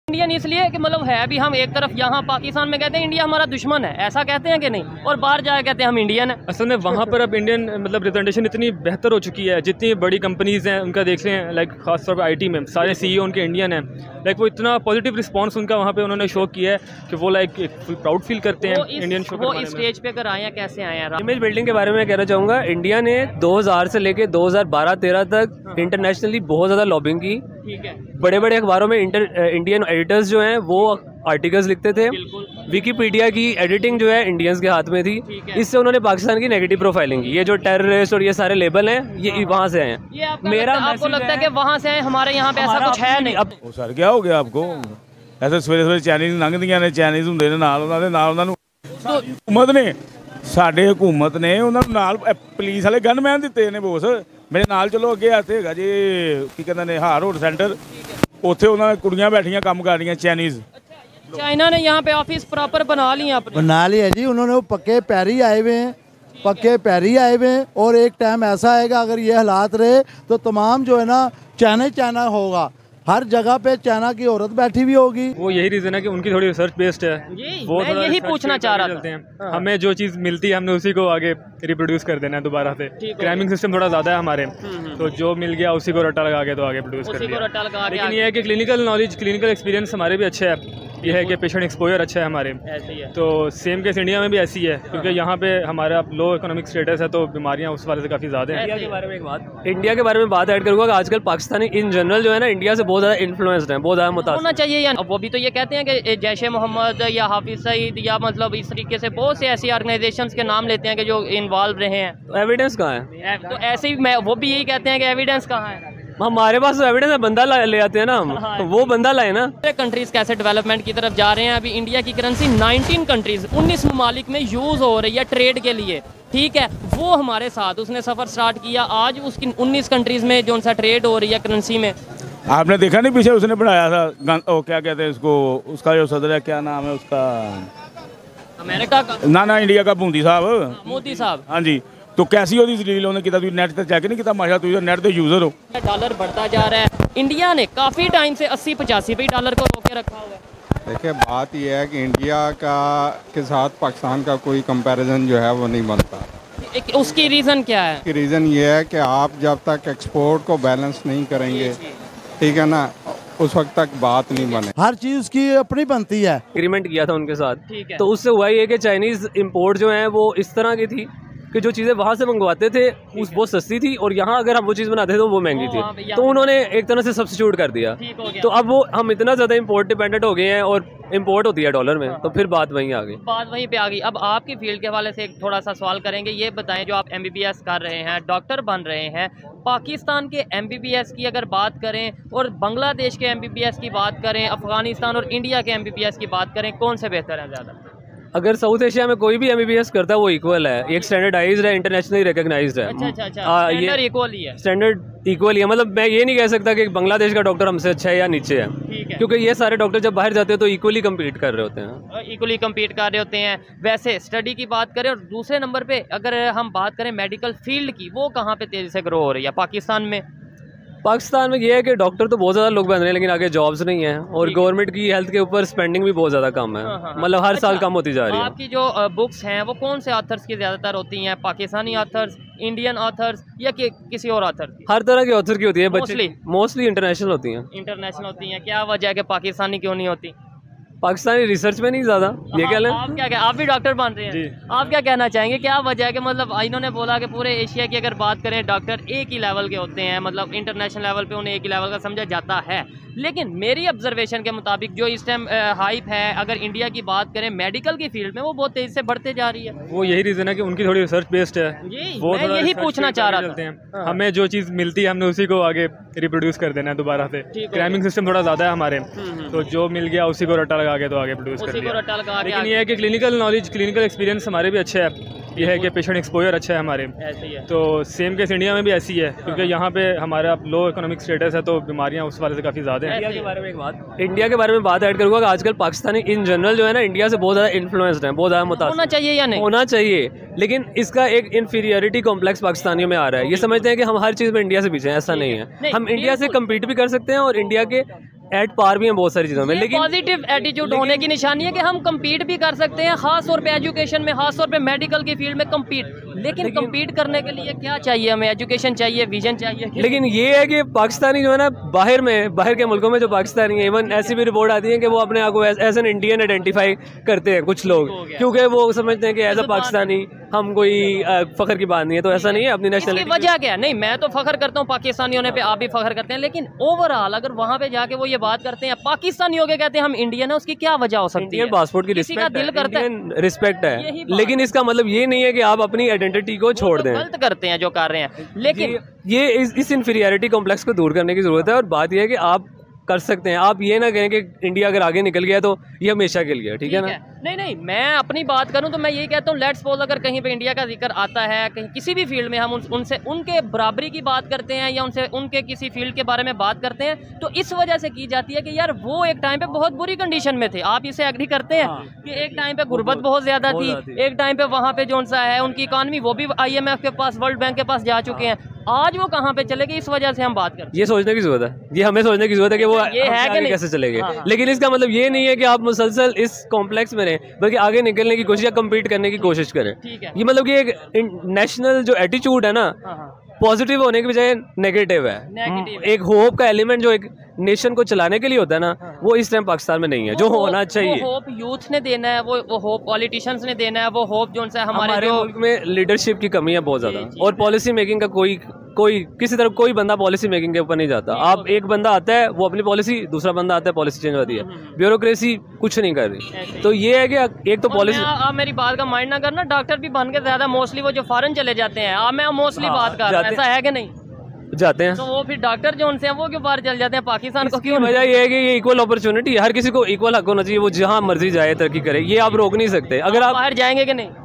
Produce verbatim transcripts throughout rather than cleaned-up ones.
Indian इसलिए कि मतलब है भी हम एक तरफ यहाँ पाकिस्तान में कहते हैं इंडिया हमारा दुश्मन है, ऐसा कहते हैं कि नहीं, और बाहर जाके कहते हैं हम इंडियन है। असल में वहाँ पर अब इंडियन मतलब रिप्रेजेंटेशन इतनी बेहतर हो चुकी है, जितनी बड़ी कंपनीज़ हैं उनका देख रहे हैं, लाइक खास तौर पर आईटी में सारे सीईओ उनके इंडियन हैं। लाइक वो इतना पॉजिटिव रिस्पांस उनका वहाँ पे उन्होंने शो किया है कि वो लाइक प्राउड फील करते हैं इंडियन शो। वो इस स्टेज पे अगर आए हैं, कैसे आए हैं? इमेज बिल्डिंग के बारे में कहना चाहूँगा, इंडिया ने दो हज़ार से लेके दो हज़ार बारह तेरह तक इंटरनेशनली बहुत ज़्यादा लॉबिंग की। ठीक है। बड़े बड़े अखबारों में इंटर इंडियन एडिटर्स जो हैं वो आर्टिकल्स लिखते थे। विकिपीडिया की एडिटिंग जो है इंडियंस के हाथ में थी। इससे उन्होंने पाकिस्तान की नेगेटिव प्रोफाइलिंग की। ये जो टेररिस्ट और ये सारे लेबल हैं ये वहाँ से हैं। ये आपको मेरा लगता, आपको लगता है कि वहाँ से हैं, हमारे यहाँ पे ऐसा कुछ है नहीं। अब सर क्या हो गया आपको? ऐसे सवेरे सवेरे चाइनीज़ लंघदियां ने, चाइनीज़ ਹੁੰਦੇ ਨੇ ਨਾਲ ਉਹਨਾਂ ਦੇ ਨਾਲ ਉਹਨਾਂ ਨੂੰ हुकूमत ने ਸਾਡੇ हुकूमत ने ਉਹਨਾਂ ਨੂੰ ਨਾਲ ਪੁਲਿਸ ਵਾਲੇ ਗਨਮੈਨ ਦਿੱਤੇ ਨੇ ਬੋਸ। ਮੇਰੇ ਨਾਲ ਚਲੋ ਅੱਗੇ ਆਤੇ ਹੈਗਾ ਜੀ ਕੀ ਕਹਿੰਦੇ ਨੇ ਹਾਰ ਰੋਡ ਸੈਂਟਰ, ਉੱਥੇ ਉਹਨਾਂ ਨੇ ਕੁੜੀਆਂ ਬੈਠੀਆਂ ਕੰਮ ਕਰ ਰਹੀਆਂ ਚਾइनीज़। चाइना ने यहाँ पे ऑफिस प्रॉपर बना लिया अपने। बना लिया जी उन्होंने, वो पक्के पैरी आए हुए हैं, पक्के पैरी आए हुए हैं। और एक टाइम ऐसा आएगा अगर ये हालात रहे तो तमाम जो है ना चाइना चाइना होगा, हर जगह पे चाइना की औरत बैठी हुई होगी। वो यही रीज़न है कि उनकी थोड़ी रिसर्च बेस्ड है। वो मैं यही पूछना चाह रहा था। हाँ। हमें जो चीज़ मिलती है हमने उसी को आगे रिप्रोड्यूस कर देना है दोबारा से। क्राइमिंग सिस्टम थोड़ा ज़्यादा है हमारे, तो जो मिल गया उसी को रट्टा लगा के तो आगे प्रोड्यूस कर दिया। लेकिन ये है कि क्लिनिकल नॉलेज, क्लिनिकल एक्सपीरियंस हमारे भी अच्छे है। ये है कि पेशेंट एक्सपोजर अच्छा है हमारे। ऐसे ही है। तो सेम केस इंडिया में भी ऐसी है, क्योंकि यहाँ पे हमारा लो इकोनॉमिक स्टेटस है, तो बीमारियाँ उस वाले से काफ़ी ज़्यादा हैं। इंडिया के बारे में एक बात इंडिया के बारे में बात ऐड करूँगा कि आजकल पाकिस्तानी इन जनरल जो है ना इंडिया से बहुत ज़्यादा इन्फ्लुएंस्ड है, बहुत ज़्यादा मुतासिर होना चाहिए। या वो भी तो ये कहते हैं कि जैश ए मोहम्मद या हाफिज सईद या मतलब इस तरीके से बहुत से ऐसी ऑर्गेनाइजेशंस के नाम लेते हैं कि जो इन्वॉल्व रहे हैं। तो एविडेंस कहाँ है? तो ऐसे ही मैं वो भी यही कहते हैं कि एविडेंस कहाँ है? हमारे पास तो एविडेंस है, बंदा ले आते हैं ना हम। हाँ। तो वो बंदा लाए ना। कंट्रीज कैसे डेवलपमेंट की तरफ जा रहे हैं। अभी इंडिया की करेंसी नाइनटीन कंट्रीज उन्नीस ममालिक में यूज़ हो रही है ट्रेड के लिए। ठीक है, वो हमारे साथ उसने सफ़र स्टार्ट किया, आज उसकी उन्नीस कंट्रीज़ में जो सा ट्रेड हो रही है करेंसी में। आपने देखा नहीं पीछे उसने बनाया था ओ, क्या कहते हैं उसको, उसका जो सदर है क्या नाम है उसका, अमेरिका का? ना ना इंडिया का मोदी साहब। मोदी साहब, हाँ जी। तो कैसी होती डील उन्होंने किया? नेट तक चेक नहीं किया? माशा तुम नेट के यूजर हो। डॉलर बढ़ता जा रहा है, इंडिया ने काफ़ी टाइम से अस्सी पचासी पे डॉलर को रोके रखा हुआ है। देखिए बात यह है कि इंडिया का के साथ पाकिस्तान का कोई कंपैरिजन जो है वो नहीं बनता। एक, उसकी रीज़न क्या है? उसकी रीज़न ये है कि आप जब तक एक्सपोर्ट को बैलेंस नहीं करेंगे, ठीक है ना, उस वक्त तक बात नहीं बने। हर चीज़ उसकी अपनी बनती है। एग्रीमेंट किया था उनके साथ। ठीक है। तो उससे हुआ ये कि चाइनीज़ इंपोर्ट जो है वो इस तरह की थी कि जो चीज़ें वहाँ से मंगवाते थे उस बहुत सस्ती थी, और यहाँ अगर हम वो चीज़ बनाते थे तो वो महंगी थी। तो उन्होंने एक तरह से सब्स्टिट्यूट कर दिया। तो अब वो हम इतना ज़्यादा इंपोर्ट डिपेंडेंट हो गए हैं, और इंपोर्ट होती है डॉलर में, तो फिर बात वहीं आ गई। बात वहीं पे आ गई। अब आपकी फील्ड के हवाले से एक थोड़ा सा सवाल करेंगे। ये बताएं, जो आप एमबीबीएस कर रहे हैं, डॉक्टर बन रहे हैं, पाकिस्तान के एमबीबीएस की अगर बात करें और बांग्लादेश के एमबीबीएस की बात करें, अफगानिस्तान और इंडिया के एमबीबीएस की बात करें, कौन से बेहतर है ज़्यादा? अगर साउथ एशिया में कोई भी एमबीबीएस करता है वो इक्वल है, एक स्टैंडर्डाइज्ड है, इंटरनेशनली रिकॉग्नाइज्ड है। अच्छा अच्छा अच्छा, आ, स्टैंडर्ड इक्वल ही है। स्टैंडर्ड इक्वल ही है, मतलब मैं ये नहीं कह सकता कि बांग्लादेश का डॉक्टर हमसे अच्छा है या नीचे है, ठीक है। क्योंकि ये सारे डॉक्टर जब बाहर जाते हैं तो इक्वली कम्पीट कर रहे होते हैं। इक्वली कम्पीट कर रहे होते हैं। वैसे स्टडी की बात करें, और दूसरे नंबर पे अगर हम बात करें मेडिकल फील्ड की, वो कहाँ पे तेज़ी से ग्रो हो रही है पाकिस्तान में? पाकिस्तान में ये है कि डॉक्टर तो बहुत ज़्यादा लोग बन रहे हैं, लेकिन आगे जॉब्स नहीं है, और गवर्नमेंट की हेल्थ के ऊपर स्पेंडिंग भी बहुत ज़्यादा कम है। मतलब हर साल कम होती जा रही है। आपकी जो बुक्स हैं वो कौन से ऑथर्स की ज़्यादातर होती हैं? पाकिस्तानी ऑथर्स, इंडियन ऑथर्स, या कि किसी और ऑथर? हर तरह की ऑथर की होती है, बच्चे मोस्टली इंटरनेशनल होती हैं। इंटरनेशनल होती हैं। क्या वजह है कि पाकिस्तानी क्यों नहीं होती? पाकिस्तानी रिसर्च में नहीं ज़्यादा, ये क्या लें? आप क्या क्या आप भी डॉक्टर बन रहे हैं, आप क्या कहना चाहेंगे? क्या वजह है कि मतलब इन्होंने बोला कि पूरे एशिया की अगर बात करें डॉक्टर एक ही लेवल के होते हैं, मतलब इंटरनेशनल लेवल पे उन्हें एक ही लेवल का समझा जाता है, लेकिन मेरी ऑब्जर्वेशन के मुताबिक जो इस टाइम हाइप है, अगर इंडिया की बात करें मेडिकल की फील्ड में, वो बहुत तेज़ी से बढ़ते जा रही है। वो यही रीज़न है कि उनकी थोड़ी रिसर्च बेस्ड है। वो मैं यही पूछना चाह रहा था। हमें जो चीज़ मिलती है हमने उसी को आगे रिप्रोड्यूस कर देना है दोबारा से। क्राइमिंग सिस्टम थोड़ा ज़्यादा है हमारे, तो जो मिल गया उसी को रट्टा लगा के तो आगे प्रोड्यूस कर दिया। लेकिन ये है कि क्लिनिकल नॉलेज, क्लिनिकल एक्सपीरियंस हमारे भी अच्छे है। ये है कि पेशेंट एक्सपोजर अच्छा है हमारे। ऐसे ही है। तो सेम केस इंडिया में भी ऐसी है, क्योंकि यहाँ पे हमारा लो इकोनॉमिक स्टेटस है, तो बीमारियाँ उस वाले से काफ़ी ज़्यादा हैं। इंडिया के बारे में एक बात इंडिया के बारे में बात ऐड करूँगा कि आजकल पाकिस्तानी इन जनरल जो है ना इंडिया से बहुत ज़्यादा इन्फ्लुएंस्ड है, बहुत ज़्यादा मुतासिर। होना चाहिए या नहीं? होना चाहिए, लेकिन इसका एक इन्फीरियरिटी कॉम्प्लेक्स पाकिस्तानियों में आ रहा है। ये समझते हैं कि हम हर चीज़ में इंडिया से पीछे हैं, ऐसा नहीं है। हम इंडिया से कम्पीट भी कर सकते हैं, और इंडिया के एट पार भी हैं बहुत सारी चीज़ों में, लेकिन पॉजिटिव एटीट्यूड होने की निशानी है कि हम कम्पीट भी कर सकते हैं, खास तौर पे एजुकेशन में, खास तौर पे मेडिकल की फील्ड में कम्पीट। लेकिन, लेकिन कम्पीट करने के लिए क्या चाहिए हमें? एजुकेशन चाहिए, विजन चाहिए। लेकिन ये है कि पाकिस्तानी जो है ना, बाहर में बाहर के मुल्कों में जो पाकिस्तानी है, इवन ऐसी भी रिपोर्ट आती है कि वो अपने आप को एज एन इंडियन आइडेंटिफाई करते हैं कुछ लोग, क्योंकि वो समझते हैं कि एज अ पाकिस्तानी हम कोई फखर की बात नहीं है। तो ऐसा नहीं है, अपनी नेशनलिटी वजह क्या है? नहीं, मैं तो फखर करता हूँ पाकिस्तानी होने पे, आप भी फखर करते हैं, लेकिन ओवरऑल अगर वहाँ पे जाके वो ये बात करते हैं पाकिस्तानी हो गए, कहते हैं हम इंडियन है, उसकी क्या वजह हो सकती है? पासपोर्ट की रिस्पेक्ट, का दिल करता है, रिस्पेक्ट है, लेकिन इसका मतलब ये नहीं है कि आप अपनी आइडेंटिटी को छोड़ दें। गलत करते हैं जो कर रहे हैं, लेकिन ये इस, इस इन्फीरियरिटी कॉम्प्लेक्स को दूर करने की जरूरत है। और बात यह है कि आप कर सकते हैं, आप ये ना कहें कि इंडिया अगर आगे निकल गया तो ये हमेशा के लिए, ठीक है ना? नहीं नहीं, मैं अपनी बात करूं तो मैं यही कहता हूं, लेट्स सपोज अगर कहीं पे इंडिया का जिक्र आता है, कहीं किसी भी फील्ड में हम उन, उनसे उनके बराबरी की बात करते हैं या उनसे उनके किसी फील्ड के बारे में बात करते हैं, तो इस वजह से की जाती है कि यार वो एक टाइम पे बहुत बुरी कंडीशन में थे। आप इसे एग्री करते हैं? हाँ। कि एक टाइम पे गुर्बत बहुत ज्यादा थी, एक टाइम पे वहाँ पे जो सा है उनकी इकॉनमी वो भी आई एम एफ के पास, वर्ल्ड बैंक के पास जा चुके हैं, आज वो कहाँ पे चले गए? इस वजह से हम बात करते हैं। ये सोचने की जरूरत है, ये हमें सोचने की जरूरत है कि वो ये है कि कैसे चले गए। हाँ। लेकिन इसका मतलब ये नहीं है कि आप मुसलसल इस कॉम्प्लेक्स में रहें, बल्कि आगे निकलने की कोशिश या कम्पीट करने की कोशिश करें। ये मतलब कि एक नेशनल जो एटीट्यूड है ना, पॉजिटिव होने की बजाय नेगेटिव है। नेगेटिव एक होप का एलिमेंट जो एक नेशन को चलाने के लिए होता है ना, हाँ। वो इस टाइम पाकिस्तान में नहीं है, जो होना चाहिए। वो होप यूथ ने देना है, वो वो होप पॉलिटिशियंस ने देना है, वो होप जो है हमारे, हमारे मुल्क में लीडरशिप की कमी है बहुत ज्यादा, और पॉलिसी मेकिंग का कोई कोई किसी तरफ कोई बंदा पॉलिसी मेकिंग के ऊपर नहीं जाता। आप एक बंदा आता है वो अपनी पॉलिसी, दूसरा बंदा आता है पॉलिसी चेंज होती है, ब्यूरोक्रेसी कुछ नहीं कर रही। तो ये है कि एक तो पॉलिसी, आप मेरी बात का माइंड ना करना, डॉक्टर भी बन के ज्यादा मोस्टली वो जो फॉरेन चले जाते हैं, आप मैं मोस्टली बात कर रहा हूं, ऐसा है कि नहीं? जाते हैं तो वो फिर डॉक्टर जो उनसे हैं वो क्यों बाहर चल जाते हैं? पाकिस्तान को क्यों? वजह ये है कि ये इक्वल अपॉर्चुनिटी है, हर किसी को इक्वल हक होना चाहिए, वो जहाँ मर्जी जाए तरक्की करे, ये आप रोक नहीं सकते। अगर आप बाहर जाएंगे कि नहीं?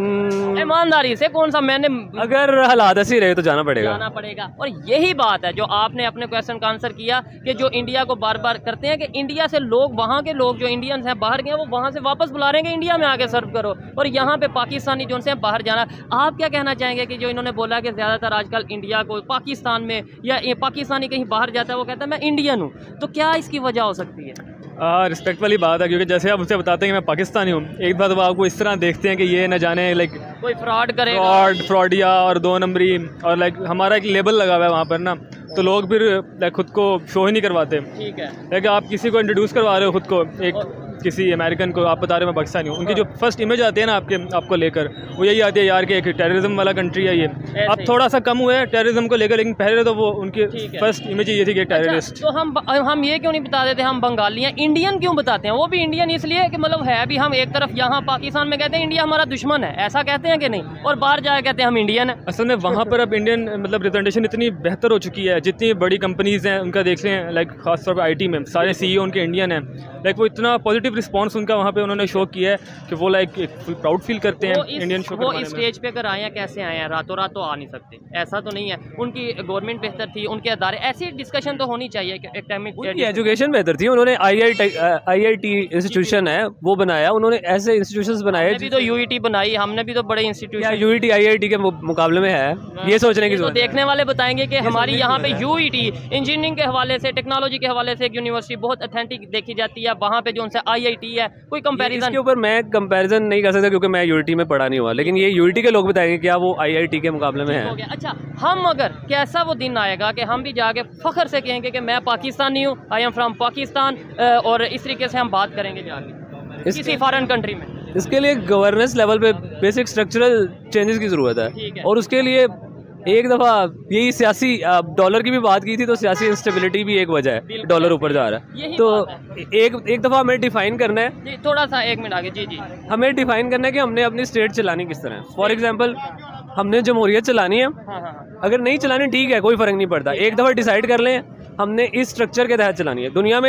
ईमानदारी से कौन सा, मैंने अगर हालात ऐसे रहे तो जाना पड़ेगा जाना पड़ेगा और यही बात है जो आपने अपने क्वेश्चन का आंसर किया कि जो इंडिया को बार बार करते हैं कि इंडिया से लोग, वहाँ के लोग जो इंडियंस हैं बाहर गए, वो वहाँ से वापस बुला रहे हैं इंडिया में आके सर्व करो, और यहाँ पे पाकिस्तानी जो उनसे बाहर जाना। आप क्या कहना चाहेंगे कि जो इन्होंने बोला कि ज़्यादातर आजकल इंडिया को पाकिस्तान में या पाकिस्तानी कहीं बाहर जाता है वो कहता है मैं इंडियन हूँ, तो क्या इसकी वजह हो सकती है? रिस्पेक्ट वाली बात है, क्योंकि जैसे आप उसे बताते हैं कि मैं पाकिस्तानी हूँ, एक बार वो आपको इस तरह देखते हैं कि ये न जाने लाइक कोई फ्रॉड करेगा, फ्रॉड फ्रॉडिया और दो नंबरी, और लाइक हमारा एक लेबल लगा हुआ है वहाँ पर ना, तो लोग फिर लाइक खुद को शो ही नहीं करवाते। ठीक है, लाइक आप किसी को इंट्रोड्यूस करवा रहे हो खुद को, एक किसी अमेरिकन को आप बता रहे हो मैं पाकिस्तानी हूँ, उनकी जो फर्स्ट इमेज आती है ना आपके आपको लेकर, वो यही आती है यार कि एक टेररिज्म वाला कंट्री है ये। अब थोड़ा सा कम हुआ है टेररिज्म को लेकर, लेकिन पहले तो वो उनकी फर्स्ट इमेज ये थी कि टेररिस्ट। अच्छा, तो हम हम ये क्यों नहीं बता देते हम बंगाली हैं, इंडियन क्यों बताते हैं? वो भी इंडियन इसलिए कि मतलब है भी हम एक तरफ यहाँ पाकिस्तान में कहते हैं इंडिया हमारा दुश्मन है, ऐसा कहते हैं कि नहीं, और बाहर जाकर कहते हैं हम इंडियन है। असल में वहाँ पर अब इंडियन मतलब रिप्रेजेंटेशन इतनी बेहतर हो चुकी है, जितनी बड़ी कंपनीज हैं उनका देख लें, लाइक खासतौर पर आई टी में सारे सी ई ओ उनके इंडियन हैं, लाइक वो इतना पॉजिटिव रिस्पॉन्स उनका वहाँ पे उन्होंने शो किया है कि वो लाइक प्राउड फील करते हैं इंडियन शो। वो इस स्टेज पे अगर आए हैं, कैसे आए हैं? रातों रात तो आ नहीं सकते, ऐसा तो नहीं है। उनकी गवर्नमेंट बेहतर थी, उनके अदारे, ऐसी डिस्कशन तो होनी चाहिए। एकेडमिक एजुकेशन बेहतर थी, उन्होंने आई आई आई टी इंस्टीट्यूशन है वो बनाया, उन्होंने ऐसे इंस्टीट्यूशन बनाए, भी तो यू ई टी बनाई, हमने भी तो बड़े institution, U E T I I T के मुकाबले में है, ये सोचने की जरूरत। देखने वाले बताएंगे कि हमारी यहाँ पे यू ई टी इंजीनियरिंग के हवाले से, टेक्नोलॉजी के हवाले से एक यूनिवर्सिटी बहुत अथेंटिक देखी जाती है, वहाँ पे जो उनसे आई आई टी है, कोई कंपैरिजन इसके ऊपर मैं कंपैरिजन नहीं कर सकता क्योंकि मैं यूनिटी में पढ़ा नहीं हुआ, लेकिन ये यूनिटी के लोग बताएंगे क्या वो आईआईटी के मुकाबले में है। अच्छा, हम अगर कैसा वो दिन आएगा कि हम भी जाके फख्र से कहेंगे कि मैं पाकिस्तानी हूँ, आई एम फ्रॉम पाकिस्तान, और इस तरीके से हम बात करेंगे जाके किसी फॉरेन कंट्री में? इसके लिए गवर्नेंस लेवल पे बेसिक स्ट्रक्चरल चेंजेस की ज़रूरत है, और उसके लिए एक दफ़ा यही सियासी डॉलर की भी बात की थी, तो सियासी इंस्टेबिलिटी भी एक वजह है, डॉलर ऊपर जा रहा है, तो एक एक दफ़ा हमें डिफाइन करना है जी, थोड़ा सा एक मिनट आगे जी जी हमें डिफाइन करना है कि हमने अपनी स्टेट चलानी किस तरह। फॉर एग्जांपल हमने जमहूरियत चलानी है, हाँ हाँ। अगर नहीं चलानी ठीक है, कोई फ़र्क नहीं पड़ता, एक दफ़ा डिसाइड कर लें हमने इस स्ट्रक्चर के तहत चलानी है। दुनिया में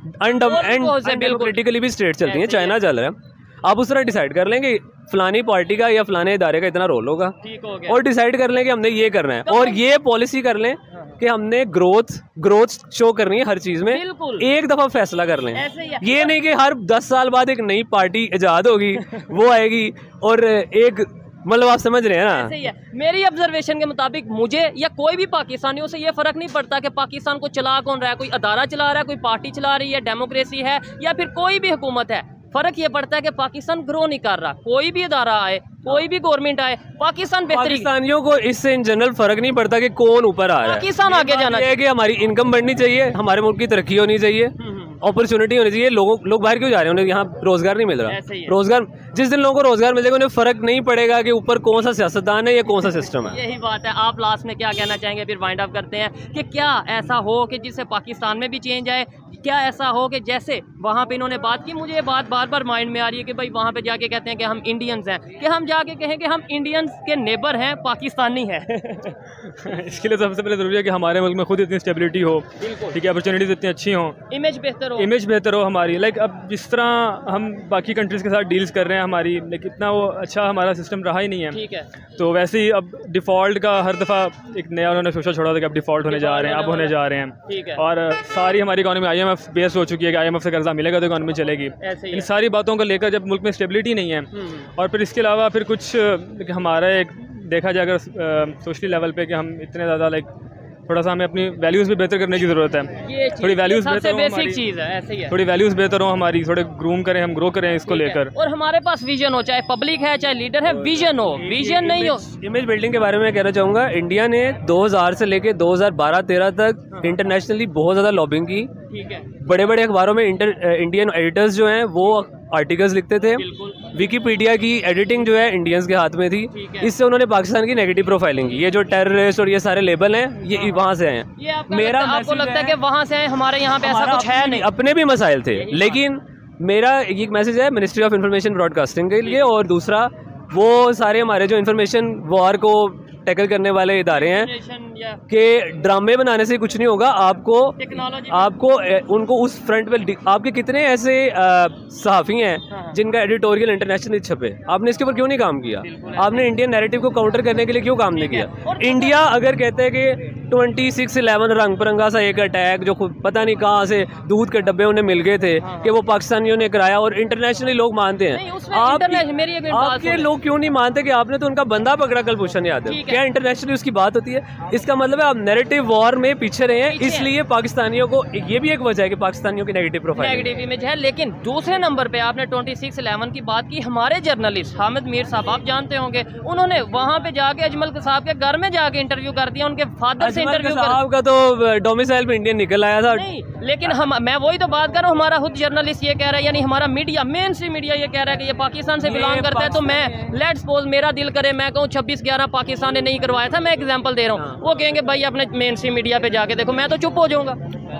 अनडेमोक्रेटिकली भी स्टेट चलती हैं, चाइना चल रहा है, आप उस तरह डिसाइड कर लेंगे फलानी पार्टी का या फलाने इदारे का इतना रोल होगा, और डिसाइड कर लें कि हमने ये करना है, और ये पॉलिसी कर लें कि हमने ग्रोथ ग्रोथ शो करनी है हर चीज़ में, एक दफ़ा फैसला कर लें। ये नहीं कि हर दस साल बाद एक नई पार्टी इजाद होगी वो आएगी और एक मतलब आप समझ रहे हैं ना। सही है। मेरी ऑब्जर्वेशन के मुताबिक मुझे या कोई भी पाकिस्तानियों से ये फर्क नहीं पड़ता कि पाकिस्तान को चला कौन रहा है, कोई अदारा चला रहा है, कोई पार्टी चला रही है, डेमोक्रेसी है या फिर कोई भी हुकूमत है। फर्क ये पड़ता है कि पाकिस्तान ग्रो नहीं कर रहा। कोई भी अदारा आए, कोई भी गवर्नमेंट आए, पाकिस्तान बेहतरीन। पाकिस्तानियों को इससे इन जनरल फर्क नहीं पड़ता कि कौन ऊपर आ रहा है, पाकिस्तान आगे जाना चाहिए कि हमारी इनकम बढ़नी चाहिए, हमारे मुल्क की तरक्की होनी चाहिए, अपॉर्चुनिटी होनी चाहिए। लोगों लोग बाहर क्यों जा रहे हैं, उन्हें यहाँ रोजगार नहीं मिल रहा। रोजगार जिस दिन लोगों को रोजगार मिल जाएगा उन्हें फर्क नहीं पड़ेगा कि ऊपर कौन सा सियासतदान है या कौन सा सिस्टम है। यही बात है। आप लास्ट में क्या कहना चाहेंगे, फिर वाइंड अप करते हैं कि क्या ऐसा हो कि जिससे पाकिस्तान में भी चेंज आए, क्या ऐसा हो कि जैसे वहाँ पे इन्होंने बात की, मुझे ये बात बार बार माइंड में आ रही है कि भाई वहाँ पे जाके कहते हैं कि हम इंडियंस हैं, कि हम जाके कहें कि हम इंडियंस के नेबर हैं, पाकिस्तानी हैं। इसके लिए सबसे पहले ज़रूरी है कि हमारे मुल्क में खुद इतनी स्टेबिलिटी हो, ठीक है, अपॉर्चुनिटीज इतनी अच्छी हों, इमेज बेहतर हो, इमेज बेहतर हो हमारी। लाइक अब जिस तरह हम बाकी कंट्रीज़ के साथ डील्स कर रहे हैं हमारी, लाइक इतना वो अच्छा हमारा सिस्टम रहा ही नहीं है। ठीक है। तो वैसे ही अब डिफ़ॉल्ट का हर दफ़ा एक नया उन्होंने सोचा छोड़ा था कि अब डिफ़ॉल्ट होने जा रहे हैं, अब होने जा रहे हैं। ठीक है। और सारी हमारी economy I M F base हो चुकी है कि आई एम एफ से कर्जा मिलेगा तो इकॉनमी चलेगी। इन सारी बातों को लेकर जब मुल्क में स्टेबिलिटी नहीं है, और फिर इसके अलावा फिर कुछ हमारा एक देखा जाए अगर सोशली लेवल पे कि हम इतने ज़्यादा लाइक थोड़ा सा हमें अपनी वैल्यूज़ भी बेहतर करने की ज़रूरत है। थोड़ी वैल्यूज़ बेहतर बेसिक चीज़ है, ऐसे ही है। थोड़ी वैल्यूज़ बेहतर हो हमारी, थोड़े ग्रूम करें, हम ग्रो करें इसको लेकर। और हमारे पास विजन हो, चाहे पब्लिक है चाहे लीडर है, विजन हो। विजन नहीं हो। इमेज बिल्डिंग के बारे में कहना चाहूँगा, इंडिया ने दो हज़ार से लेके दो हज़ार बारह तेरह तक इंटरनेशनली बहुत ज़्यादा लॉबिंग की। ठीक है। बड़े बड़े अखबारों में इंटर इंडियन एडिटर्स जो हैं वो आर्टिकल्स लिखते थे। विकीपीडिया की एडिटिंग जो है इंडियंस के हाथ में थी। इससे उन्होंने पाकिस्तान की नेगेटिव प्रोफाइलिंग की। ये जो टेररिस्ट और ये सारे लेबल हैं ये वहाँ से हैं। मेरा आपको लगता है कि वहाँ से हमारे यहाँ पे ऐसा कुछ है नहीं? अपने भी मसाइल थे, लेकिन मेरा एक मैसेज है मिनिस्ट्री ऑफ इंफॉर्मेशन ब्रॉडकास्टिंग के लिए, और दूसरा वो सारे हमारे जो इन्फॉर्मेशन वॉर को टैकल करने वाले इदारे हैं कि ड्रामे बनाने से कुछ नहीं होगा। आपको आपको उनको उस फ्रंट पे, आपके कितने ऐसे सहाफ़ी हैं जिनका एडिटोरियल इंटरनेशनल छपे, आपने इसके ऊपर क्यों नहीं काम किया? आपने इंडियन नैरेटिव को काउंटर करने के लिए क्यों काम नहीं किया? इंडिया अगर कहते हैं कि ट्वेंटी सिक्स इलेवन रंग बिरंगा सा एक अटैक जो खुद पता नहीं कहाँ से दूध के डब्बे उन्हें मिल गए थे कि वो पाकिस्तानियों ने कराया, और इंटरनेशनली लोग मानते हैं। आपके लोग क्यों नहीं मानते कि आपने तो उनका बंदा पकड़ा कुलभूषण यादव? क्या इंटरनेशनली उसकी बात होती है? इसका मतलब है आप नैरेटिव वॉर में पीछे रहे हैं, इसलिए पाकिस्तानियों को ये भी एक वजह है कि पाकिस्तानियों की नेगेटिव प्रोफाइल, नेगेटिव इमेज है। लेकिन दूसरे नंबर पे आपने ट्वेंटी सिक्स इलेवन की बात की। हमारे जर्नलिस्ट हामिद मीर साहब, आप जानते होंगे, उन्होंने वहाँ पे जाके अजमल साहब के घर में जाके इंटरव्यू कर दिया। उनके फादर से इंटरव्यू साहब का तो डोमिसाइल पे इंडियन निकल आया था। नहीं, लेकिन हम मैं वही तो बात कर रहा हूँ, हमारा खुद जर्नलिस्ट ये कह रहा है, यानी हमारा मीडिया, मेन स्ट्रीम मीडिया ये कह रहा है कि ये पाकिस्तान से बिलोंग करता है। तो मैं लेट्स सपोज मेरा दिल करे मैं कहूँ छब्बीस ग्यारह पाकिस्तान ने नहीं करवाया था, मैं एग्जांपल दे रहा हूँ, वो कहेंगे भाई अपने मेन स्ट्रीम मीडिया पे जाके देखो, मैं तो चुप हो जाऊंगा।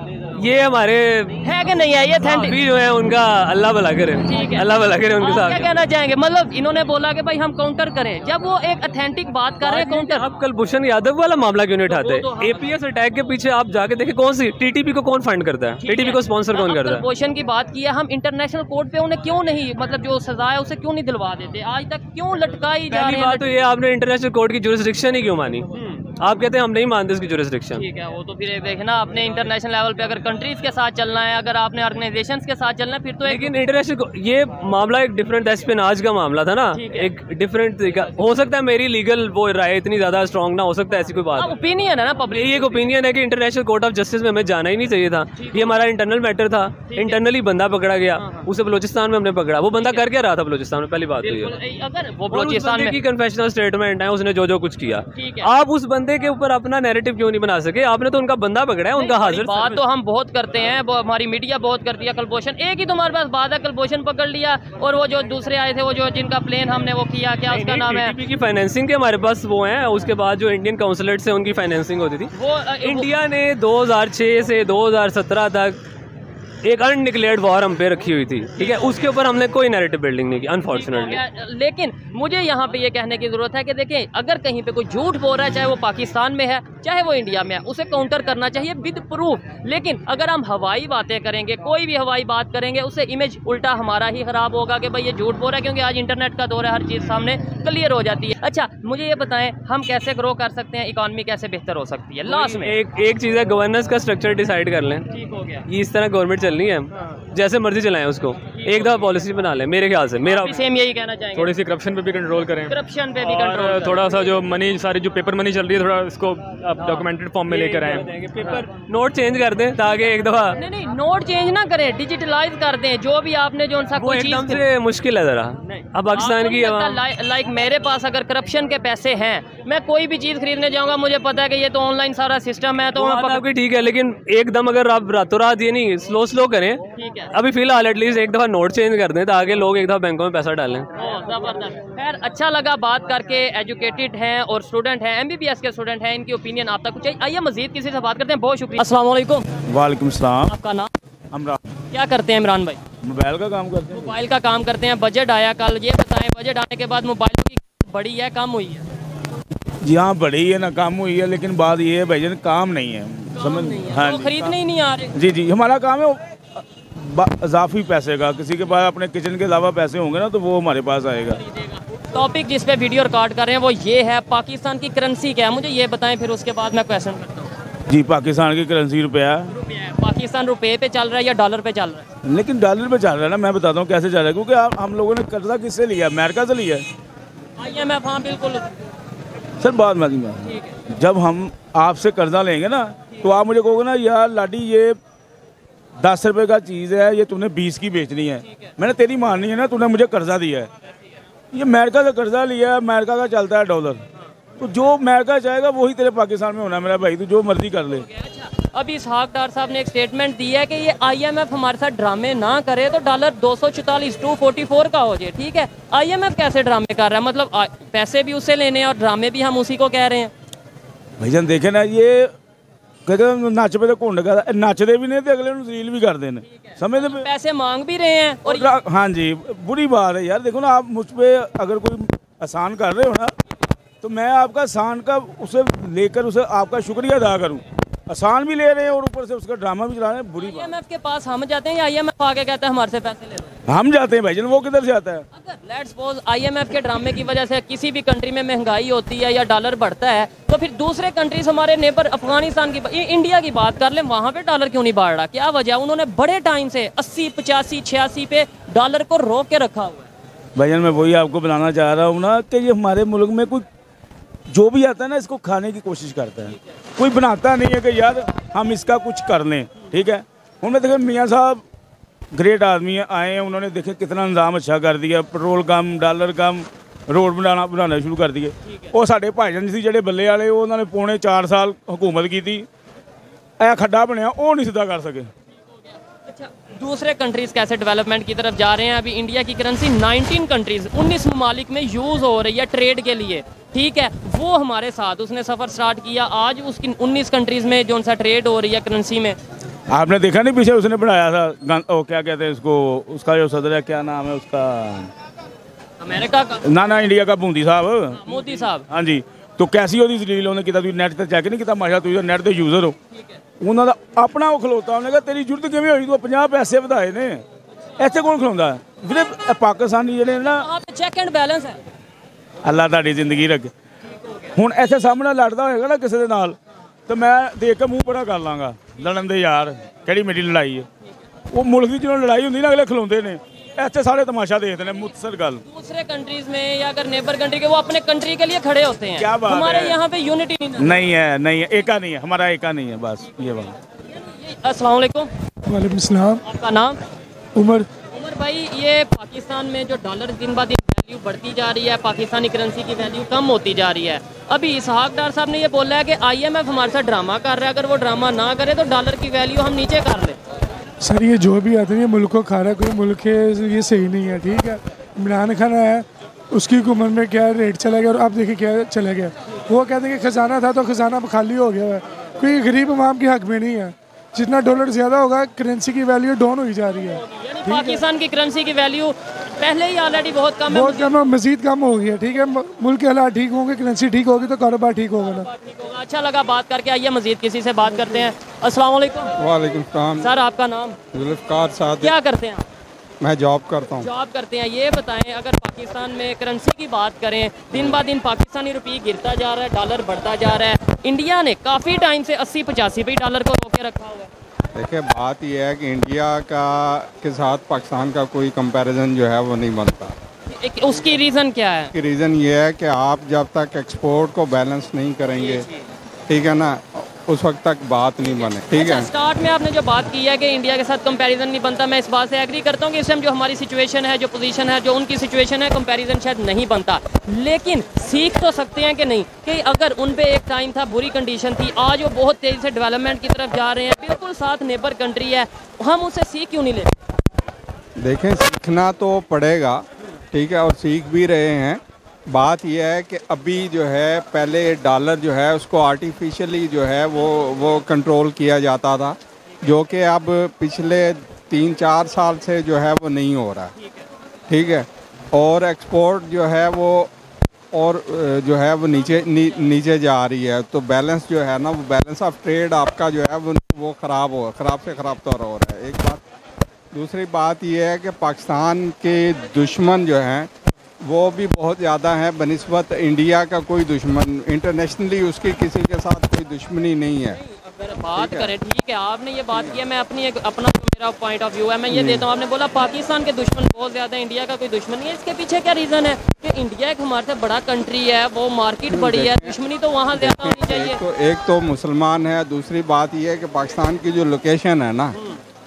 ये हमारे है कि नहीं है? ये भी जो है उनका अल्लाह भला करे, ठीक है, अल्लाह भला करे उनके साथ। क्या कहना चाहेंगे? मतलब इन्होंने बोला कि भाई हम काउंटर करें, जब वो एक ऑथेंटिक बात कर रहे हैं काउंटर। आप कुलभूषण यादव वाला मामला क्यों नहीं उठाते? एपीएस अटैक के पीछे आप जाके देखें कौन सी टीटीपी को कौन फंड करता है, टीटीपी को स्पॉन्सर कौन करता है? कुलभूषण की बात की है, हम इंटरनेशनल कोर्ट पे उन्हें क्यों नहीं, मतलब जो सजा है उसे क्यों नहीं दिलवा देते? आज तक क्यों लटकाई जा रही है? बात तो ये आपने इंटरनेशनल कोर्ट की जुरिस्डिक्शन ही क्यों मानी? आप कहते हैं हम नहीं मानते इसकी जुरिस्डिक्शन। ठीक है, वो तो फिर देखना अपने इंटरनेशनल लेवल पे अगर कंट्रीज के साथ चलना है, अगर आपने ऑर्गेनाइजेशंस के साथ चलना है, फिर तो लेकिन इंटरनेशनल ये मामला एक डिफरेंट एस्पिनाज का मामला था ना, एक डिफरेंट तरीका हो सकता है। मेरी लीगल वो राय इतनी ज्यादा स्ट्रॉन्ग ना हो सकता है, ऐसी कोई बात ओपिनियन है ना पब्लिक। ये एक ओपिनियन है कि इंटरनेशनल कोर्ट ऑफ जस्टिस में हमें जाना ही नहीं चाहिए था। ये हमारा इंटरनल मैटर था, इंटरनली बंदा पकड़ा गया, उसे बलोचिस्तान में हमने पकड़ा। वो बंदा कर क्या रहा था बलोचिस्तान में? पहली बात तो ये, अगर वो बलोचिस्तान की कन्फेशनल स्टेटमेंट है, उसने जो जो कुछ किया, आप उस बंदे के ऊपर अपना नैरेटिव क्यों नहीं बना सके? आपने तो उनका बंदा पकड़ा है, उनका हाजिर। बात तो हम बहुत करते हैं, हमारी मीडिया बहुत करती है। कुलभूषण एक ही तुम्हारे पास बात है, कुलभूषण पकड़ लिया, और वो जो दूसरे आए थे, वो जो जिनका प्लेन हमने वो किया, क्या उसका नाम है, की फाइनेंसिंग के हमारे पास वो है। उसके बाद जो इंडियन काउंसलेट से उनकी फाइनेंसिंग होती थी, वो इंडिया ने दो हज़ार छह से दो हज़ार सत्रह तक एक अनडिक्लेयर्ड वॉर हम पे रखी हुई थी। ठीक है, उसके ऊपर हमने कोई नैरेटिव बिल्डिंग नहीं की अनफॉर्चुनेटली। लेकिन मुझे यहाँ पे ये कहने की जरूरत है कि देखिए, अगर कहीं पे कोई झूठ बोल रहा है, चाहे वो पाकिस्तान में है चाहे वो इंडिया में है, उसे काउंटर करना चाहिए विद प्रूफ। लेकिन अगर हम हवाई बातें करेंगे, कोई भी हवाई बात करेंगे, उससे इमेज उल्टा हमारा ही खराब होगा कि भाई ये झूठ बोल रहा है, क्योंकि आज इंटरनेट का दौर है, हर चीज़ सामने क्लियर हो जाती है। अच्छा, मुझे ये बताएं, हम कैसे ग्रो कर सकते हैं, इकॉनमी कैसे बेहतर हो सकती है? लास्ट में एक एक चीज़ है, गवर्नेंस का स्ट्रक्चर डिसाइड कर लें। ठीक हो गया, इस तरह गवर्नमेंट चलनी है, जैसे मर्जी चलाएं उसको। एक दफ़ा पॉलिसी बना लें मेरे ख्याल से। मेरा सेम यही कहना चाहेंगे, थोड़ी सी करप्शन पे भी कंट्रोल करें, करप्शन पे भी कंट्रोल, थोड़ा सा जो मनी सारी जो पेपर मनी चल रही है थोड़ा इसको आप डॉक्यूमेंटेड फॉर्म में लेकर आए, पेपर नोट चेंज कर दें ताकि एक दफ़ा नहीं नहीं नोट चेंज ना करें, डिजिटलाइज कर दें जो भी आपने जो सा कोई एकदम से मुश्किल है ज़रा। अब पाकिस्तान की लाइक मेरे पास अगर करप्शन के पैसे हैं, मैं कोई भी चीज़ खरीदने जाऊंगा, मुझे पता है कि ये तो ऑनलाइन सारा सिस्टम है, तो आपकी ठीक है, लेकिन एकदम अगर आप रातों रात ये नहीं स्लो स्लो करें, ठीक है अभी फिलहाल एटलीस्ट एक दफ़ा नोट चेंज कर दें ताकि लोग एक दफ़ा बैंकों में पैसा डालें। जबरदस्त। खैर अच्छा लगा बात करके, एजुकेटेड हैं और स्टूडेंट हैं, एमबीबीएस के स्टूडेंट हैं, इनकी ओपिनियन आप तक चाहिए। आइए मजीद किसी से बात करते हैं, बहुत शुक्रिया। अस्सलाम वालेकुम। वालेकुम सलाम। आपका नाम? इमरान। क्या करते हैं इमरान भाई? मोबाइल का काम करते हैं। मोबाइल का काम करते हैं। बजट आया कल, ये बताएं बजट आने के बाद मोबाइलों की बढ़ी है कम हुई है? जी हाँ बढ़ी है ना, कम हुई है, लेकिन बात ये है भाईजान काम नहीं है, समझ हाँ तो खरीदने ही नहीं आ रहे। जी जी हमारा काम है इजाफी पैसे का, किसी के पास अपने किचन के अलावा पैसे होंगे ना तो वो हमारे पास आएगा। टॉपिक जिस पे वीडियो रिकॉर्ड कर रहे हैं वो ये है, पाकिस्तान की करेंसी क्या है, मुझे ये बताएं, फिर उसके बाद मैं क्वेश्चन करता हूँ। जी पाकिस्तान की करेंसी रुपया है। पाकिस्तान रुपये पे चल रहा है या डॉलर पे चल रहा है? लेकिन डॉलर पे चल रहा है ना, मैं बताता हूँ कैसे चल रहा है, क्योंकि आप हम लोगों ने कर्जा किससे लिया, अमेरिका से लिया है। आई एम एफ, हाँ बिल्कुल सर बात मैं जब हम आपसे कर्जा लेंगे ना तो आप मुझे कहोगे ना यार लाडी ये दस रुपए का चीज़ है, ये तूने बीस की बेचनी है, मैंने तेरी माननी है ना, तूने मुझे कर्जा दिया है, ये अमेरिका से कर्जा लिया है, अमेरिका का चलता है डॉलर, तो जो अमेरिका चाहेगा वही तेरे पाकिस्तान में होना है मेरा भाई, तू जो मर्जी कर ले। अभी इसहाक डार साहब ने एक स्टेटमेंट दी है कि ये आईएमएफ हमारे साथ ड्रामे ना करे तो डॉलर दो सौ चौतालीस टू फोर्टी फोर का हो जाए। ठीक है, आईएमएफ कैसे ड्रामे कर रहा है, मतलब आ, पैसे भी उससे लेने हैं और ड्रामे भी हम उसी को कह रहे हैं। भाईजान देखे ना, ये कहते नच पे तो घुंड कर नचते भी नहीं तो अगले रील भी करते हैं, समझते पैसे मांग भी रहे हैं और, और हाँ जी बुरी बात है यार। देखो ना आप मुझ पर अगर कोई एहसान कर रहे हो ना तो मैं आपका एहसान का उसे लेकर उसे आपका शुक्रिया अदा करूँ, आसान भी ले रहे हैं और ऊपर से उसका ड्रामा भी चला रहे हैं, बुरी बात। आईएमएफ के पास हम जाते हैं या आईएमएफ आके कहता है हमारे से पैसे ले लो? हम जाते हैं भाईजान, वो किधर से आता है? अगर लेट्स सपोज आईएमएफ के ड्रामे की वजह से किसी भी कंट्री में महंगाई होती है या डॉलर बढ़ता है तो फिर दूसरे कंट्रीज हमारे नेबर अफगानिस्तान की, इंडिया की बात कर लें, वहाँ पे डॉलर क्यों नहीं बढ़ रहा? क्या वजह? उन्होंने बड़े टाइम से अस्सी पचासी छियासी पे डॉलर को रोक के रखा हुआ है। भाईजान मैं वही आपको बताना चाह रहा हूँ ना कि ये हमारे मुल्क में कोई जो भी आता है ना इसको खाने की कोशिश करता है, कोई बनाता नहीं है कि यार हम इसका कुछ कर लें। ठीक है, उन्होंने देखे मियाँ साहब ग्रेट आदमी आए हैं, उन्होंने देखे कितना निज़ाम अच्छा कर दिया, पेट्रोल कम, डॉलर कम, रोड बनाना बनाना शुरू कर दिए। और साढ़े भाईजान जी जेडे बल्ले वाले उन्होंने पौने चार साल हुकूमत की थी, ऐ खड्डा बनया वो नहीं सीधा कर सके। अच्छा, दूसरे कंट्रीज कैसे डेवलपमेंट की तरफ जा रहे हैं? अभी इंडिया की करेंसी नाइनटीन कंट्रीज उन्नीस ममालिक में यूज़ हो रही है ट्रेड के लिए। ठीक है, वो हमारे साथ उसने सफ़र स्टार्ट किया, आज उसकी उन्नीस कंट्रीज में जो सा ट्रेड हो रही है करेंसी में। आपने देखा नहीं पीछे उसने बढ़ाया था ओ, क्या कहते हैं इसको, उसका जो सदर है क्या नाम है उसका, अमेरिका का ना ना इंडिया का बूंदी साहब, मोदी साहब। हाँ जी, तो कैसी ਉਹਦੀ ਜ਼ਲੀਲ ਉਹਨੇ ਕੀਤਾ, ਤੁਸੀਂ ਨੈਟ ਤੇ ਚੈੱਕ ਨਹੀਂ ਕੀਤਾ? ਮਾਸ਼ਾ ਤੁਸੀਂ ਨੈਟ ਦੇ ਯੂਜ਼ਰ ਹੋ, ਉਹਨਾਂ ਦਾ ਆਪਣਾ ਉਹ ਖਲੋਤਾ, ਉਹਨੇ ਕਿਹਾ ਤੇਰੀ ਜ਼ਰੂਰਤ ਕਿਵੇਂ ਹੋਈ, ਤੂੰ ਪੰਜਾਹ ਪੈਸੇ ਵਧਾਏ ਨੇ, ਇੱਥੇ ਕੌਣ ਖਲੋਂਦਾ ਵੀਰੇ? ਪਾਕਿਸਤਾਨੀ ਜਿਹੜੇ ਨਾ ਚੈੱਕ ਐਂਡ ਬੈਲੈਂਸ ਹੈ, ਅੱਲਾ ਤੁਹਾਡੀ ਜ਼ਿੰਦਗੀ ਰੱਖੇ। ਹੁਣ ਐਸੇ ਸਾਹਮਣੇ ਲੜਦਾ ਹੋਏਗਾ ਨਾ ਕਿਸੇ ਦੇ ਨਾਲ ਤਾਂ ਮੈਂ ਦੇਖ ਕੇ ਮੂੰਹ ਪਰਾ ਕਰ ਲਾਂਗਾ, ਲੜਨ ਦੇ ਯਾਰ ਕਿਹੜੀ ਮੇਰੀ ਲੜਾਈ ਹੈ। ਉਹ ਮੁਲਕ ਦੀ ਜਦੋਂ ਲੜਾਈ ਹੁੰਦੀ ਨਾ ਅਗਲੇ ਖਲੋਂਦੇ ਨੇ, ऐसे सारे तमाशा देखते हैं मुख्तसर गल। दूसरे कंट्रीज में या अगर नेबर कंट्री के वो अपने कंट्री के लिए खड़े होते हैं, क्या बात हमारे यहाँ पे यूनिटी नहीं है, नहीं है, एका नहीं है, हमारा एका नहीं है, बस ये बात। अस्सलाम वालेकुम। वालेकुम सलाम। आपका नाम? उमर। उमर भाई, ये पाकिस्तान में जो डॉलर दिन ब दिन वैल्यू बढ़ती जा रही है, पाकिस्तानी करेंसी की वैल्यू कम होती जा रही है, अभी इसहाक डार साहब ने ये बोला है कि आईएमएफ हमारे साथ ड्रामा कर रहा है, अगर वो ड्रामा ना करे तो डॉलर की वैल्यू हम नीचे कर लें। सर ये जो भी आते हैं ये मुल्क को खा रहा है, कोई मुल्क है ये सही नहीं है। ठीक है, इमरान खान आया, उसकी हुकूमत में क्या रेट चला गया और अब देखिए क्या चला गया। वो कहते हैं कि खजाना था तो खजाना खाली हो गया है, कोई गरीब अवाम के हक में नहीं है। जितना डॉलर ज़्यादा होगा करेंसी की वैल्यू डाउन हुई जा रही है। पाकिस्तान की करेंसी की वैल्यू पहले ही ऑलरेडी बहुत कम है, बहुत कम है, मजीद कम हो गई है। ठीक है, मुल्क के हालात ठीक होंगे, करेंसी ठीक होगी तो कारोबार ठीक होगा ना। अच्छा लगा बात करके, आइए मजीद किसी से बात करते हैं। अस्सलाम वालेकुम। वालेकुम सलाम। सर आपका नाम? जुल्फ़िकार साहब। क्या करते हैं? मैं जॉब करता हूँ। जॉब करते हैं। ये बताएं, अगर पाकिस्तान में करेंसी की बात करें, दिन ब दिन पाकिस्तानी रुपये गिरता जा रहा है, डॉलर बढ़ता जा रहा है, इंडिया ने काफ़ी टाइम से अस्सी पचासी पे डॉलर को रोके रखा हुआ है, देखिए बात यह है कि इंडिया का के साथ पाकिस्तान का कोई कंपैरिजन जो है वो नहीं बनता। एक, उसकी रीज़न क्या है? उसकी रीज़न ये है कि आप जब तक एक्सपोर्ट को बैलेंस नहीं करेंगे, ठीक है ना, उस वक्त तक बात नहीं बने। ठीक है, स्टार्ट में आपने जो बात की है कि इंडिया के साथ कंपैरिजन नहीं बनता, मैं इस बात से एग्री करता हूँ कि इस टाइम जो हमारी सिचुएशन है, जो पोजीशन है, जो उनकी सिचुएशन है, कंपैरिजन शायद नहीं बनता। लेकिन सीख तो सकते हैं कि नहीं, कि अगर उन पे एक टाइम था, बुरी कंडीशन थी, आज वो बहुत तेज़ी से डेवलपमेंट की तरफ जा रहे हैं, बिल्कुल साथ नेबर कंट्री है, हम उससे सीख क्यों नहीं लेते? देखें सीखना तो पड़ेगा, ठीक है, और सीख भी रहे हैं। बात यह है कि अभी जो है पहले डॉलर जो है उसको आर्टिफिशियली जो है वो वो कंट्रोल किया जाता था, जो कि अब पिछले तीन चार साल से जो है वो नहीं हो रहा, ठीक है, और एक्सपोर्ट जो है वो और जो है वो नीचे नी, नीचे जा रही है। तो बैलेंस जो है ना, वो बैलेंस ऑफ ट्रेड आपका जो है वो वो ख़राब हो ख़राब से ख़राब तो हो रहा है, एक बात। दूसरी बात यह है कि पाकिस्तान के दुश्मन जो हैं वो भी बहुत ज़्यादा हैं बनिस्बत इंडिया का। कोई दुश्मन इंटरनेशनली उसकी किसी के साथ कोई दुश्मनी नहीं है। अगर बात करें, ठीक है, आपने ये बात की है, मैं अपनी एक अपना मेरा पॉइंट ऑफ व्यू है, मैं ये देता हूँ। आपने बोला पाकिस्तान के दुश्मन बहुत ज़्यादा, इंडिया का कोई दुश्मन नहीं है। इसके पीछे क्या रीज़न है कि इंडिया एक हमारे से बड़ा कंट्री है, वो मार्केट बड़ी है, दुश्मनी तो वहाँ ज़्यादा होनी चाहिए। तो एक तो मुसलमान है, दूसरी बात यह है कि पाकिस्तान की जो लोकेशन है ना,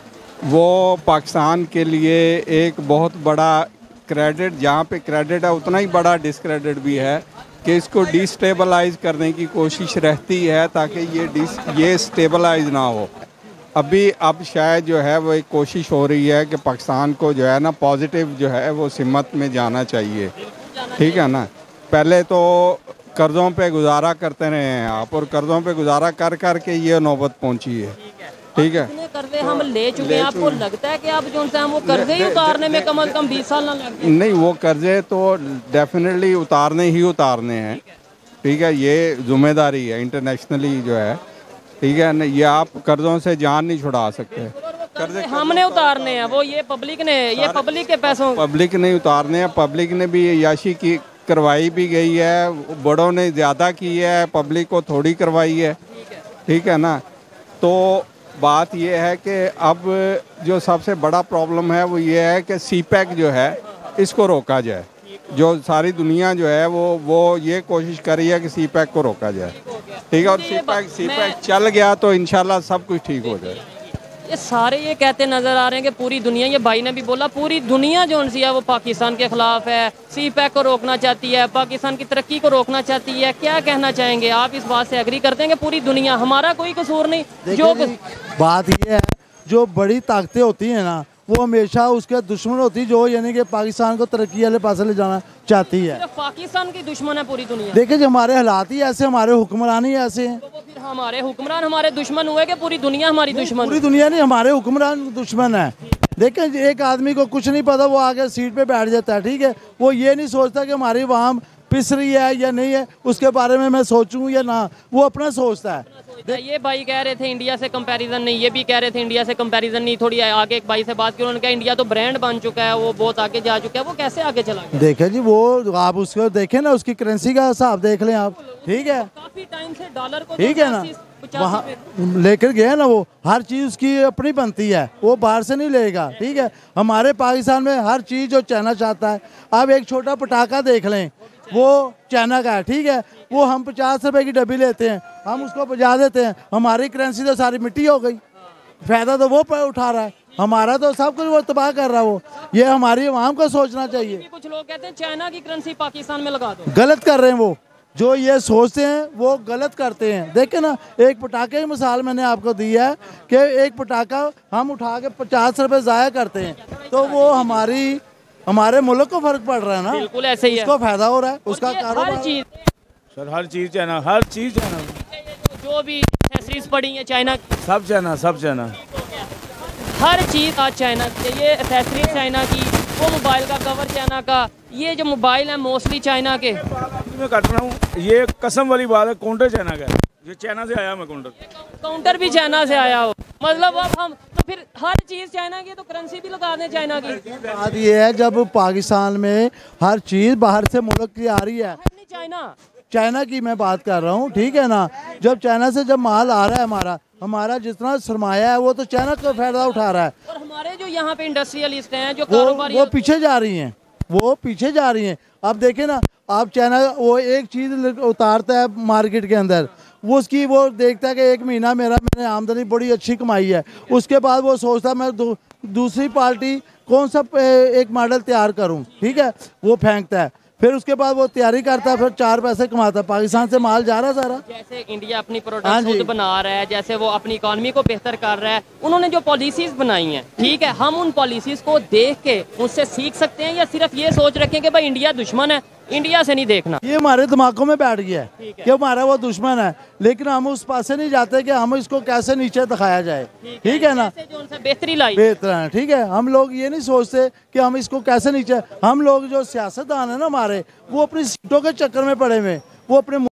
वो पाकिस्तान के लिए एक बहुत बड़ा क्रेडिट, जहाँ पे क्रेडिट है उतना ही बड़ा डिसक्रेडिट भी है कि इसको डिस्टेबलाइज करने की कोशिश रहती है ताकि ये डिस ये स्टेबलाइज ना हो। अभी अब शायद जो है वो एक कोशिश हो रही है कि पाकिस्तान को जो है ना पॉजिटिव जो है वो सिमत में जाना चाहिए, ठीक है ना। पहले तो कर्ज़ों पे गुजारा करते रहे हैं आप, और कर्ज़ों पे गुजारा कर कर के ये नौबत पहुँची है, ठीक है। कर्जे हम ले चुके हैं, आपको लगता है कि आप जो है वो कर्जे ही उतारने में कम से कम बीस साल ना लगे? नहीं, वो कर्जे तो डेफिनेटली उतारने ही उतारने हैं, ठीक है, ये जिम्मेदारी है इंटरनेशनली जो है, ठीक है ना। ये आप कर्जों से जान नहीं छुड़ा सकते, कर्जे हमने उतारने हैं, वो ये पब्लिक ने, ये पब्लिक के पैसों पब्लिक ने उतारने हैं। पब्लिक ने भी याशी की करवाई भी गई है, बड़ों ने ज़्यादा की है, पब्लिक को थोड़ी करवाई है, ठीक है ना। तो बात यह है कि अब जो सबसे बड़ा प्रॉब्लम है वो ये है कि सी पैक जो है इसको रोका जाए। जो सारी दुनिया जो है वो वो ये कोशिश कर रही है कि सी पैक को रोका जाए, ठीक है, और सी पैक सी पैक चल गया तो इंशाल्लाह सब कुछ ठीक हो जाए। ये सारे ये कहते नज़र आ रहे हैं कि पूरी दुनिया, ये भाई ने भी बोला, पूरी दुनिया जो सी है वो पाकिस्तान के खिलाफ है, सी पैक को रोकना चाहती है, पाकिस्तान की तरक्की को रोकना चाहती है। क्या कहना चाहेंगे आप? इस बात से एग्री करते हैं कि पूरी दुनिया, हमारा कोई कसूर नहीं? जो बात ये है, जो बड़ी ताकतें होती हैं ना, वो हमेशा उसके दुश्मन होती है, जो यानी कि पाकिस्तान को तरक्की वाले पास ले जाना चाहती है। तो पाकिस्तान की दुश्मन है पूरी दुनिया। देखिए जो हमारे हालात ही ऐसे, हमारे हुक्मरान ही ऐसे हैं। तो फिर हमारे हुक्मरान हमारे दुश्मन हुए कि पूरी दुनिया हमारी दुश्मन? पूरी दुनिया नहीं, हमारे हुक्मरान दुश्मन है। देखिए एक आदमी को कुछ नहीं पता, वो आगे सीट पे बैठ जाता है, ठीक है, वो ये नहीं सोचता कि हमारी वहाँ पिस रही है या नहीं है, उसके बारे में मैं सोचूं या ना, वो अपना सोचता है। ये भाई कह रहे थे इंडिया से कंपैरिजन नहीं, ये भी कह रहे थे इंडिया से कंपैरिजन नहीं। थोड़ी आगे एक भाई से बात की, उन्होंने कहा इंडिया तो ब्रांड बन चुका है, वो बहुत आगे जा चुका है। वो कैसे आगे चला गया? देखे जी, वो आप उसको देखें ना, उसकी करेंसी का हिसाब देख लें आप, ठीक है, काफी टाइम से डॉलर को, ठीक है ना, वहाँ लेकर गए ना, वो हर चीज़ उसकी अपनी बनती है, वो बाहर से नहीं लेगा, ठीक है। हमारे पाकिस्तान में हर चीज़ जो चाइना चाहता है, आप एक छोटा पटाखा देख लें, वो चाइना का है, ठीक है, वो हम पचास रुपए की डब्बी लेते हैं, हम उसको बजा देते हैं, हमारी करेंसी तो सारी मिट्टी हो गई, फायदा तो वो उठा रहा है, हमारा तो सब कुछ वो तबाह कर रहा है। वो ये हमारी आवाम को सोचना चाहिए। कुछ लोग कहते हैं चाइना की करेंसी पाकिस्तान में लगा दो, गलत कर रहे हैं वो, जो ये सोचते हैं वो गलत करते हैं। देखे ना, एक पटाखे की मिसाल मैंने आपको दी है कि एक पटाखा हम उठा के पचास रुपए ज़ाया करते हैं, तो वो हमारी हमारे मुल्क को फर्क पड़ रहा है ना, बिल्कुल ऐसे ही है, उसको फायदा हो रहा है, उसका कारोबार। हर चीज सर, हर चीज़ चाइना, हर चीज़ चाइना, जो भी एक्सेसरीज पड़ी है चाइना, सब चाइना, सब चाइना, हर चीज़ आज चाइना की। ये एक्सेसरीज चाइना की, वो मोबाइल का कवर चाइना का, ये जो मोबाइल है मोस्टली चाइना के। मैं काट रहा हूँ, ये कसम वाली बात है, काउंटर चाइना का है, ये चाइना से आया मैं काउंटर काउंटर भी चाइना से आया हो, मतलब अब हम तो फिर हर चीज़ चाइना की, तो करेंसी भी लगा दें चाइना की। बात ये है, जब पाकिस्तान में हर चीज़ बाहर से मुल्क की आ रही है, चाइना चाइना की मैं बात कर रहा हूँ, ठीक है ना, जब चाइना से जब माल आ रहा है हमारा, हमारा जितना सरमाया है वो तो चाइना का फायदा उठा रहा है, और हमारे जो यहाँ पे इंडस्ट्रियलिस्ट हैं जो वो कारोबारी वो पीछे जा रही हैं, वो पीछे जा रही हैं। आप देखें ना, आप चाइना वो एक चीज़ उतारता है मार्केट के अंदर, वो उसकी वो देखता है कि एक महीना मेरा मैंने आमदनी बड़ी अच्छी कमाई है, उसके बाद वो सोचता है मैं दू, दूसरी पार्टी कौन सा एक मॉडल तैयार करूं, ठीक है, वो फेंकता है, फिर उसके बाद वो तैयारी करता है, फिर चार पैसे कमाता है। पाकिस्तान से माल जा रहा है सारा। जैसे इंडिया अपनी प्रोडक्ट खुद बना रहा है, जैसे वो अपनी इकोनॉमी को बेहतर कर रहा है, उन्होंने जो पॉलिसीज बनाई हैं, ठीक है, हम उन पॉलिसीज को देख के उससे सीख सकते हैं या सिर्फ ये सोच रखें कि भाई इंडिया दुश्मन है, इंडिया से नहीं देखना? ये हमारे दिमागों में बैठ गया है कि हमारा वो दुश्मन है, लेकिन हम उस पास से नहीं जाते कि हम इसको कैसे नीचे दिखाया जाए, ठीक है ना, बेहतरी लाई बेहतर है, ठीक है। हम लोग ये नहीं सोचते कि हम इसको कैसे नीचे, हम लोग जो सियासतदान है ना हमारे, वो अपनी सीटों के चक्कर में पड़े हुए, वो अपने